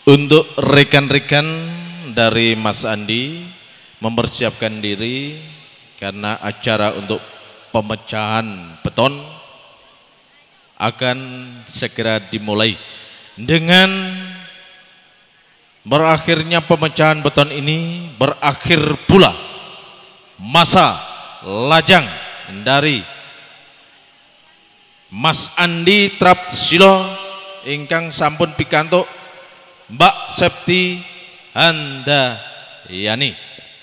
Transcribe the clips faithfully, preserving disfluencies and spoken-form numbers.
Untuk rekan-rekan dari Mas Andi mempersiapkan diri karena acara untuk pemecahan beton akan segera dimulai. Dengan berakhirnya pemecahan beton ini berakhir pula masa lajang dari Mas Andi Trapsilo ingkang sampun pikantuk Mbak Septi Handayani.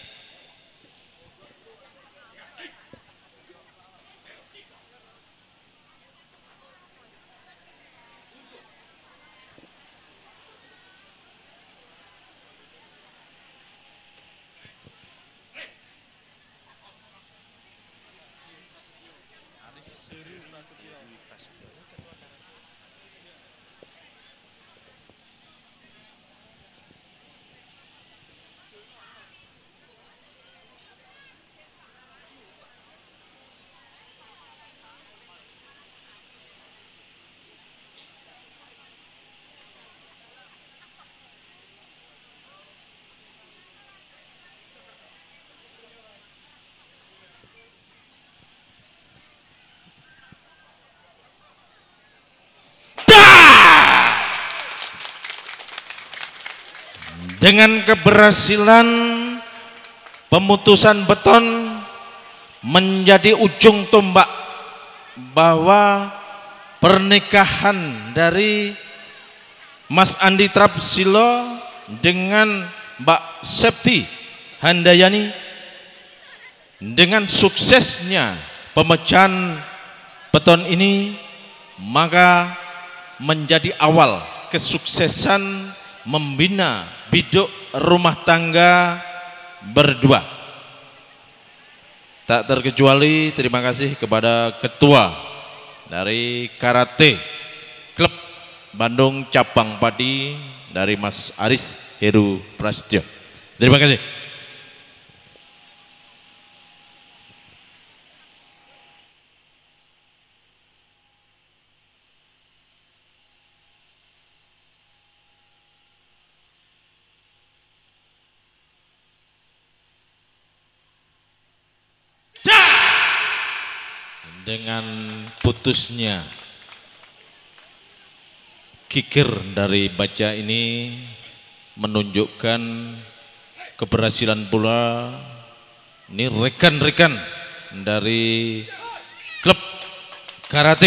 Dengan keberhasilan pemutusan beton menjadi ujung tombak bahwa pernikahan dari Mas Andi Trapsilo dengan Mbak Septi Handayani dengan suksesnya pemecahan beton ini maka menjadi awal kesuksesan membina biduk rumah tangga berdua. Tak terkecuali terima kasih kepada ketua dari Karate Klub Bandung Cabang Padi dari Mas Aris Heru Prasetyo. Terima kasih. Dengan putusnya kikir dari baja ini menunjukkan keberhasilan pula ini rekan-rekan dari klub karate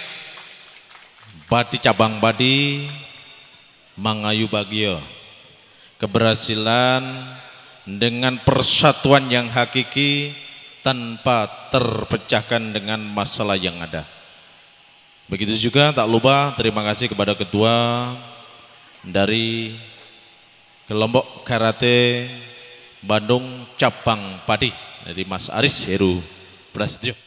Padi Cabang Padi Mangayu Bagio, keberhasilan dengan persatuan yang hakiki tanpa terpecahkan dengan masalah yang ada. Begitu juga tak lupa terima kasih kepada ketua dari kelompok karate Bandung Cabang Padi dari Mas Aris Heru Prasetyo.